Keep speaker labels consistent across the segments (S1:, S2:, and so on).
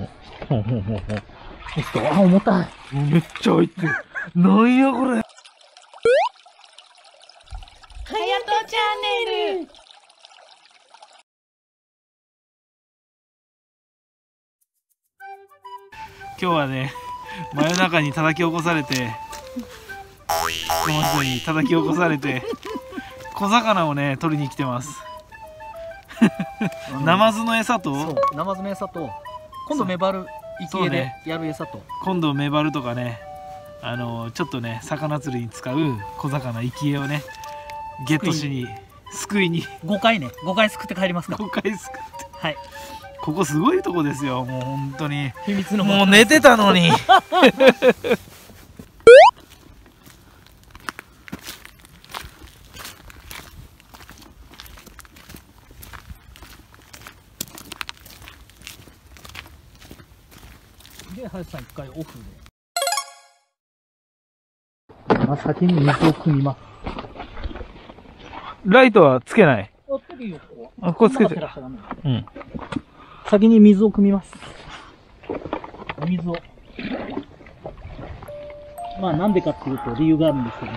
S1: あ、重たい。
S2: めっちゃ入ってる。なんやこれ。
S3: はやとチャンネル。
S2: 今日はね、真夜中に叩き起こされて、この人に叩き起こされて、小魚をね、取りに来てます。ナマズの餌と、
S1: そう、ナマズの餌と、今度メバル池で
S2: ね、
S1: やる餌と、
S2: 今度メバルとかね、ちょっとね、魚釣りに使う小魚生き餌をね、ゲットしに、すくいに。
S1: 5回ね、5回すくって帰りますか。
S2: 5回すくって。
S1: はい。
S2: ここすごいとこですよ、もう本当に。
S1: 秘密の
S2: もう寝てたのに。
S1: で、林さん1回オフで。まあ、先に水を汲みます。
S2: ライトはつけない。
S1: あ、
S2: ここつけて。うん。
S1: 先に水を汲みます。水を。まあ、なんでかっていうと理由があるんですけど、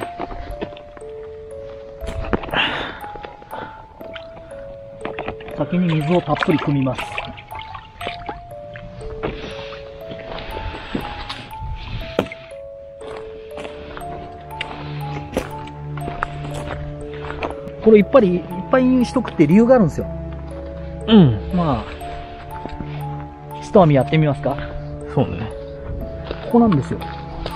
S1: 先に水をたっぷり汲みます。これいっぱいにしとくって理由があるんですよ。
S2: うん。
S1: まあ、一網やってみますか。
S2: そうね。
S1: ここなんですよ。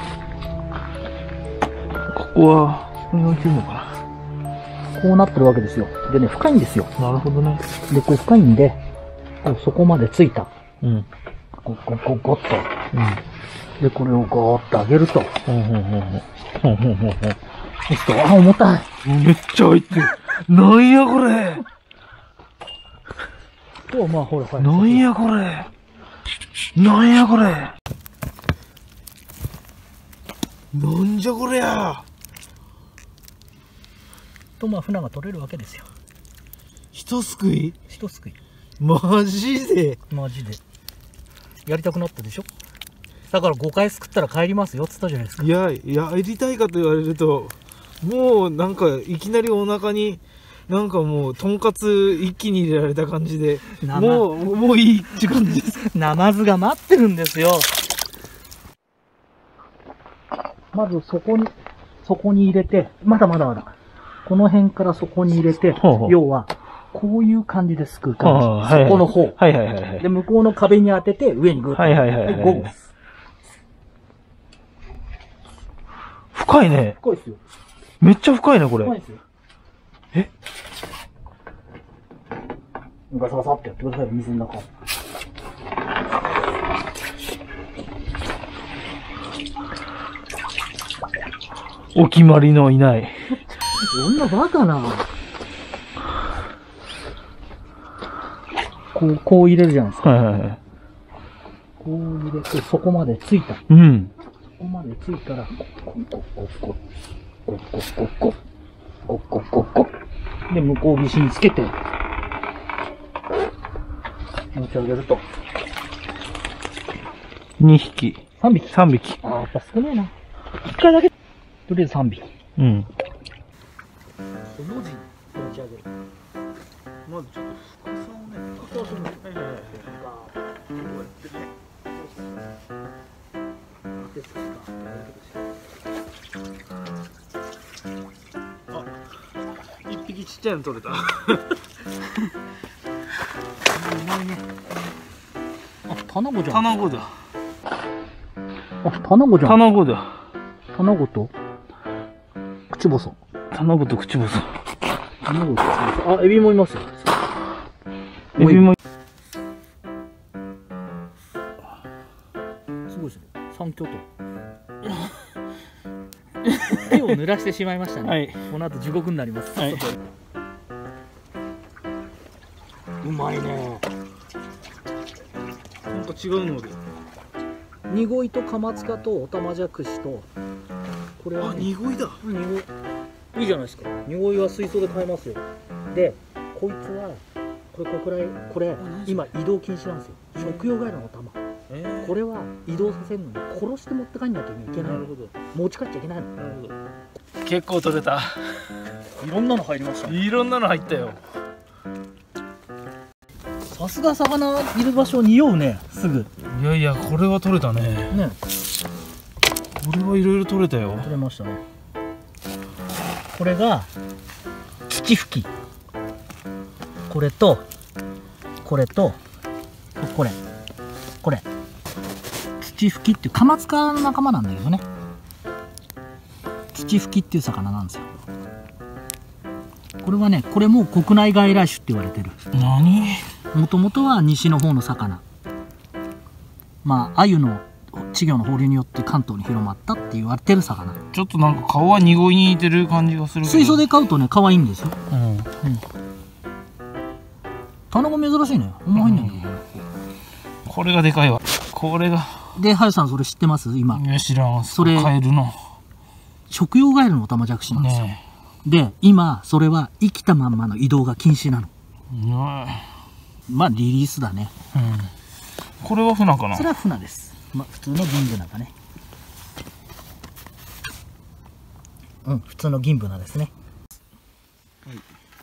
S2: ここは、ここに置いてるのかな。
S1: こうなってるわけですよ。でね、深いんですよ。
S2: なるほどね。
S1: で、こう深いんで、こうそこまでついた。
S2: うん。
S1: ゴッと。うん。で、これをゴーッと上げると。あ、重たい。
S2: めっちゃ入ってる。なんやこれ。
S1: まあ、ほら、
S2: なんやこれ。なんやこれ。なんじゃこりゃ。
S1: と、まあ、船が取れるわけですよ。
S2: 一すくい。
S1: 一すくい。
S2: マジで。
S1: マジで。やりたくなったでしょ。だから5回すくったら帰りますよって言ったじゃないですか。
S2: いや、やりたいかと言われると、もうなんかいきなりお腹に、なんかもうとんかつ一気に入れられた感じで、もういいって感じです。
S1: ナマズが待ってるんですよ。まずそこに入れて、まだ。この辺からそこに入れて、要は、こういう感じですくう感じ。そこの方。で、向こうの壁に当てて、上にグッと。5です。
S2: 深いね。
S1: 深いですよ。
S2: めっちゃ深いね、これ。
S1: 深いですよ。え？ガサガサってやってください、水の中。
S2: お決まりのいない。
S1: そんなバカな。こう入れるじゃないですか。こう入れて、そこまでついた。
S2: うん。
S1: そこまでついたら、で、向こう岸につけて、持ち上げると。
S2: 2匹。
S1: 3匹。
S2: 匹。
S1: ああ、やっぱ少ねえな。1回だけ。とりあえず3匹。
S2: うん。
S1: この字に持ち上げる。
S2: まずちょっと深さをね。
S1: そうそう。
S2: あ、1匹ちっちゃいの取れた。うまいね。
S1: あ、卵じゃん。
S2: 卵だ。
S1: あ、卵じゃん。
S2: 卵だ。
S1: 卵と口細。
S2: 卵と口細。
S1: 卵と口細。あ、エビもいますよ。
S2: エビも。
S1: すごいですね。三巨頭。手を濡らしてしまいましたね。
S2: はい。
S1: この後地獄になります。
S2: はい。
S1: うまいね。
S2: なんか違うので。
S1: ニゴイとカマツカとオタマジャクシと、これは、
S2: あ、ニゴイだ。
S1: ニゴイ。いいじゃないですか。ニゴイは水槽で買えますよ。で、こいつは、これ、今移動禁止なんですよ。食用ガエルの卵。 これは移動させるのに殺して持って帰んなきゃいけない。持ち帰っちゃいけないの。
S2: 結構取れた。
S1: いろんなの入りましたね。
S2: いろんなの入ったよ。
S1: さすが魚いる場所に匂うね、すぐ。
S2: いやいや、これは取れたね。
S1: ね。
S2: これはいろいろ取れたよ。
S1: 取れましたね。これが土吹き。これとこれとこれ土吹きっていうカマツカの仲間なんだけどね。土吹きっていう魚なんですよ。これはね、これも国内外来種って言われてる。
S2: 何？
S1: もともとは西の方の魚。まあ鮎の稚魚の放流によって関東に広まったって言われてる魚。
S2: ちょっとなんか顔は濁いに似てる感じがするけど。
S1: 水槽で飼うとね、可愛いんですよ。卵珍しいね。うまいんだけど。
S2: これがでかいわ。これが。
S1: で、はるさんそれ知ってます？今。
S2: いや、知らん。
S1: それ
S2: カエルの。
S1: 食用ガエルのオタマジャクシなんですよ。で、今、それは生きたまんまの移動が禁止なの。まあ、リリースだね。
S2: これはフナかな？
S1: それはフナです。まあ、普通の銀ブナだね。普通の銀ブナですね。はい。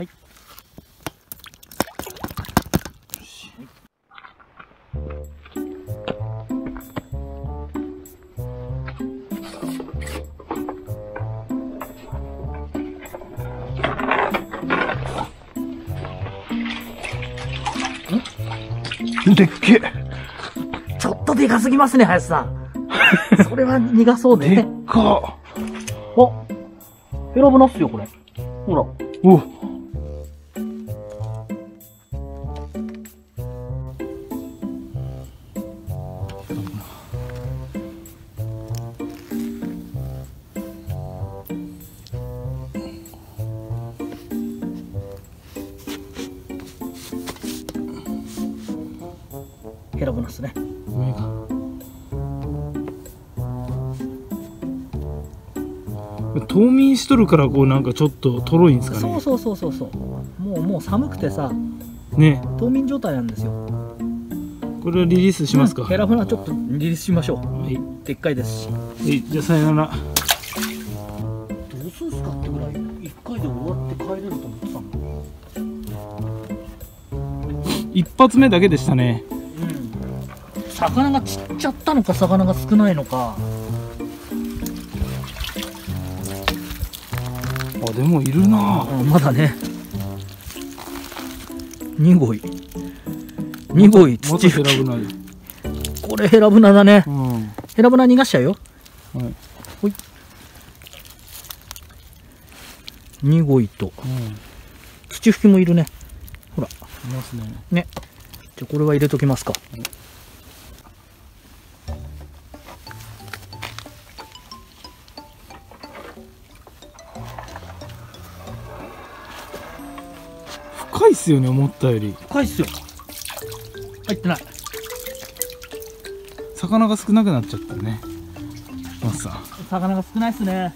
S2: でっけえ。
S1: ちょっとでかすぎますね、林さん。それは苦そうね。
S2: でっか。
S1: あ、ヘラブナっすよ、これ。ほら。
S2: お。
S1: ヘラブナっすね。
S2: 上が。冬眠しとるからこうなんかちょっととろいんですかね。
S1: そう。もう寒くてさ。
S2: ね。
S1: 冬眠状態なんですよ。
S2: これはリリースしますか。
S1: ヘラブナちょっとリリースしましょう。はい。でっかいですし。
S2: じゃあさよなら。
S1: どうすんすかってぐらい一回で終わって帰れると思ってたの。
S2: 一発目だけでしたね。
S1: 魚がちっちゃったのか魚が少ないのか。
S2: あ、でもいるな。
S1: まだね。2号い土吹き。これヘラブナだね。ヘラブナ逃がしちゃうよ。ほい。2号と土吹きもいるね。ほら。いますね。ね。じゃあこれは入れときますか。
S2: 深いっすよね、思ったより。
S1: 深いっすよ。入ってない。
S2: 魚が少なくなっちゃったね。マスさん。
S1: 魚が少ないっすね。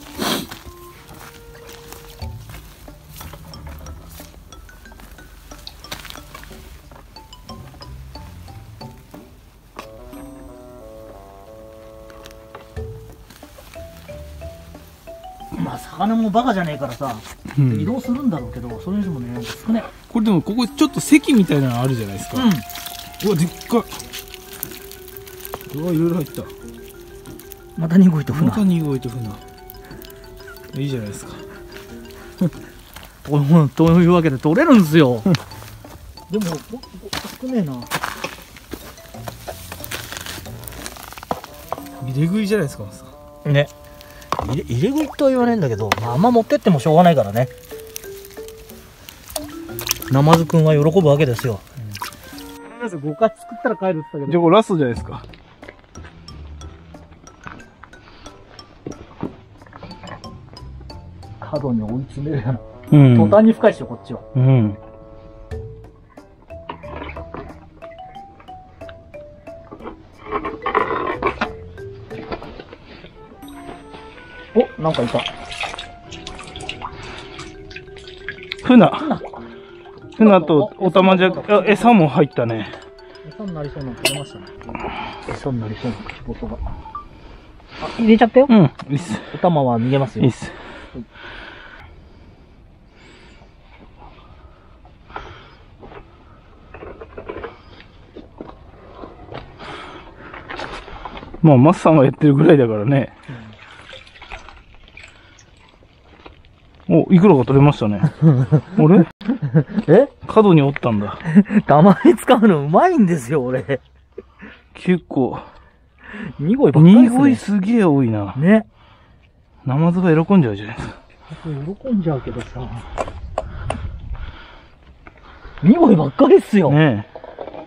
S1: まあ魚もバカじゃねえからさ、移動するんだろうけど、それにしてもね、少ない。
S2: これでもここちょっと席みたいなのあるじゃないですか。うわ、でっかい。うわ、いろいろ入った。
S1: また2号と船。
S2: また2号と船。いいじゃないですか。
S1: というわけで取れるんですよ。でも少ねえな。
S2: 入れ食いじゃないですか。
S1: ね。入れ食いとは言わないんだけど、まあ、あんま持ってってもしょうがないからね。ナマズくんは喜ぶわけですよ。とりあえず5回作ったら帰るって言ったけど。
S2: じゃあこれラストじゃないですか。
S1: 角に追い詰めるような。途端に深いでしょ、こっちは。お、なんかいた。
S2: 船とオタマジャク、餌も入ったね。
S1: 餌になりそうなの取れましたね。餌になりそうな口元が。あ、入れちゃったよ。
S2: うん、いいっす。
S1: お玉は逃げますよ。
S2: いいっす。
S1: はい、
S2: まあ、マスさんがやってるぐらいだからね。お、いくらか取れましたね。俺
S1: え
S2: 角に折ったんだ。
S1: たまに使うのうまいんですよ、俺。
S2: 結構。
S1: ニゴイばっかりですね。
S2: ニゴイすげえ多いな。
S1: ね。
S2: ナマズが喜んじゃうじゃないですか。
S1: 喜んじゃうけどさ。ニゴイばっかりっすよ。
S2: ねえ。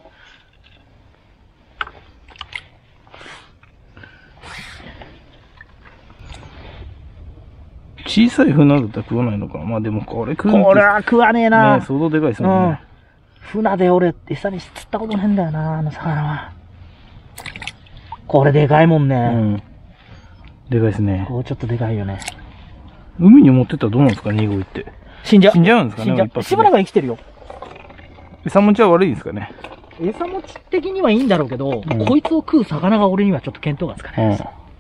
S2: 小さい船だったら食わないのかな。まあでもこれ食うの
S1: これは食わねえな。
S2: ねえ、相当でかいですもんね。
S1: 船で俺、餌に釣ったことねえんだよな、あの魚は。これでかいもんね。
S2: うん。でかいですね。
S1: こうちょっとでかいよね。
S2: 海に持ってったらどうなんですか、ニゴイって。
S1: 死んじゃう。
S2: 死んじゃうんですかね、
S1: 一発で。しばらくは生きてるよ。
S2: 餌持ちは悪いんですかね。
S1: 餌持ち的にはいいんだろうけど、こいつを食う魚が俺にはちょっと見当がつかないです。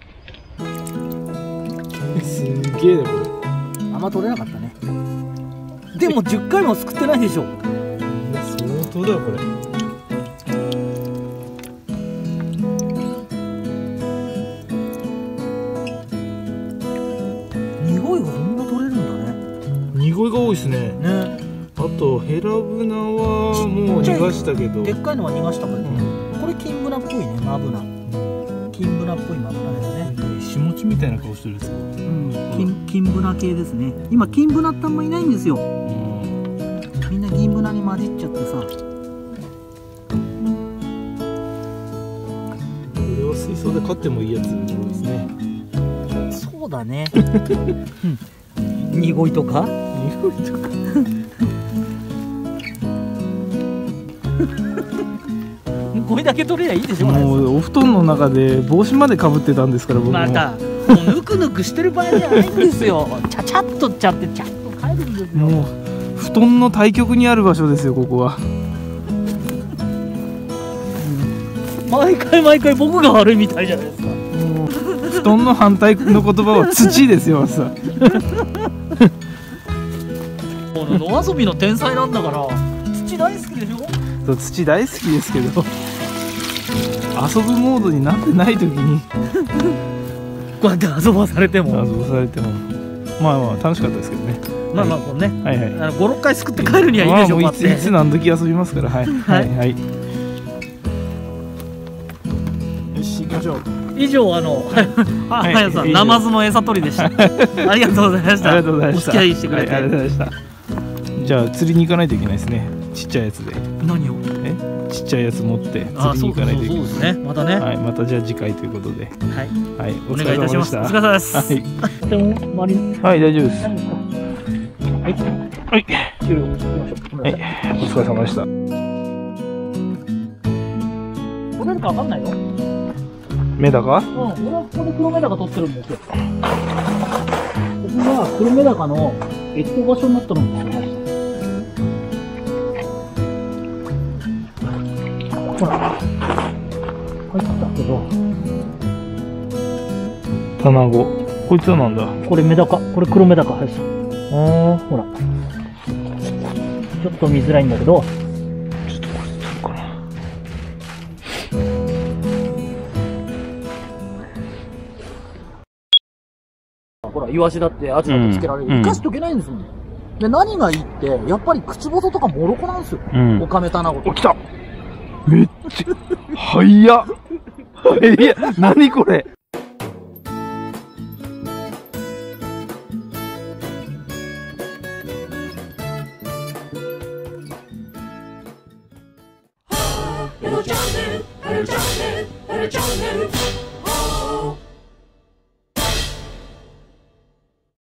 S2: すげえね、これ。
S1: あんま取れなかったね。でも10回もすくってないでしょ。
S2: 相当だよ、これ。
S1: ニゴイがそんな取れるんだね。
S2: ニゴイが多いですね。
S1: ね。
S2: あとヘラブナはもう逃がしたけど。
S1: でっかいのは逃がしたからね。これ金ブナっぽいね、マブナ。金ブナっぽいマブナだよね。
S2: 石持ちみたいな顔してるやつ。
S1: 金ブナ系ですね。今金ブナってあんまいないんですよ。みんな銀ブナに混じっちゃってさ。こ
S2: れは水槽で飼ってもいいやつ多いですね。
S1: そうだね。ニゴイとか？ニゴイとか。これだけ取れりゃいいでしょ。
S2: もうお布団の中で帽子までかぶってたんですから、僕も。
S1: またもうぬくぬくしてる場合じゃないんですよ。ちゃちゃっとっちゃってちゃんと帰るんですよ。
S2: もう布団の対極にある場所ですよ、ここは。
S1: 毎回僕が悪いみたいじゃないですか。
S2: 布団の反対の言葉は土ですよ、さ。
S1: 野遊びの天才なんだから、土大好きでしょ。
S2: そう、土大好きですけど、遊ぶモードになってない時に
S1: こうやって遊ばされても、
S2: 遊ばされても、まあまあ楽しかったですけどね。
S1: まあまあこうね、
S2: はいはい、
S1: 5、6回すくって帰るにはいいでしょう。
S2: いつ何時遊びますから。はいはいはい。よし、行きましょう。
S1: 以上、はやさん、ナマズの餌取りでした。ありがとうございました。
S2: ありがとうございました。
S1: お付き合いしてくれて、
S2: ありがとうございました。じゃあ釣りに行かないといけないですね。ちっちゃいやつで。
S1: 何を？
S2: ちっちゃいやつ持って釣りに行かないといけない。
S1: そうですね。またね。
S2: はい、またじゃあ次回ということで。
S1: はい。
S2: はい、
S1: お願いいたします。お疲れ様です。はい。でも周り。
S2: はい、大丈夫です。
S1: はい。
S2: はい。
S1: 終了。行きましょう。
S2: はい。お疲れ様でした。
S1: 取れるかわかんないよ。
S2: メダカ？
S1: 俺はここで黒メダカ取ってるんですよ。ここが黒メダカの越冬場所になったのもありました。ほら、入ったけど。
S2: 卵。こいつはなんだ？
S1: これメダカ。これ黒メダカ入った。ほら。ちょっと見づらいんだけど。
S2: ちょっとこれ取るかな。
S1: ほら、イワシだってアジだってつけられる。生かしとけないんですもん。で、何がいいって、やっぱり口細とかモロコなんですよ。オカメタナゴとか。
S2: 来た！めっちゃ、早っ！いや、何これ！
S3: チャンネル